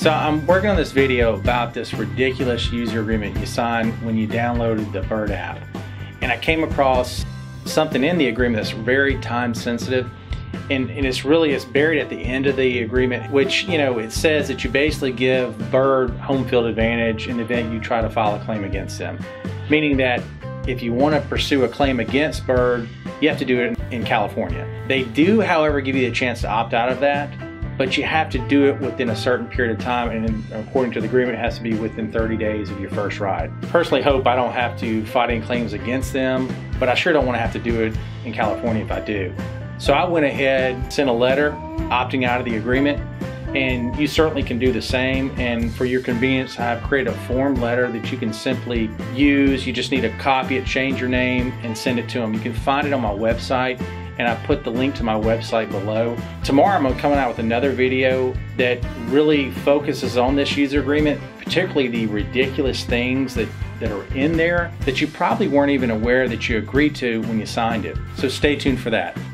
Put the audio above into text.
So I'm working on this video about this ridiculous user agreement you signed when you downloaded the Bird app. And I came across something in the agreement that's very time sensitive. And it's buried at the end of the agreement, which, it says that you basically give Bird home field advantage in the event you try to file a claim against them. Meaning that if you want to pursue a claim against Bird, you have to do it in California. They do, however, give you the chance to opt out of that, but you have to do it within a certain period of time, and according to the agreement, it has to be within 30 days of your first ride. Personally hope I don't have to fight any claims against them, but I sure don't want to have to do it in California if I do. So I went ahead, sent a letter opting out of the agreement, and you certainly can do the same. And for your convenience, I've created a form letter that you can simply use. You just need to copy it, change your name, and send it to them. You can find it on my website, and I put the link to my website below. Tomorrow I'm coming out with another video that really focuses on this user agreement, particularly the ridiculous things that are in there that you probably weren't even aware that you agreed to when you signed it. So stay tuned for that.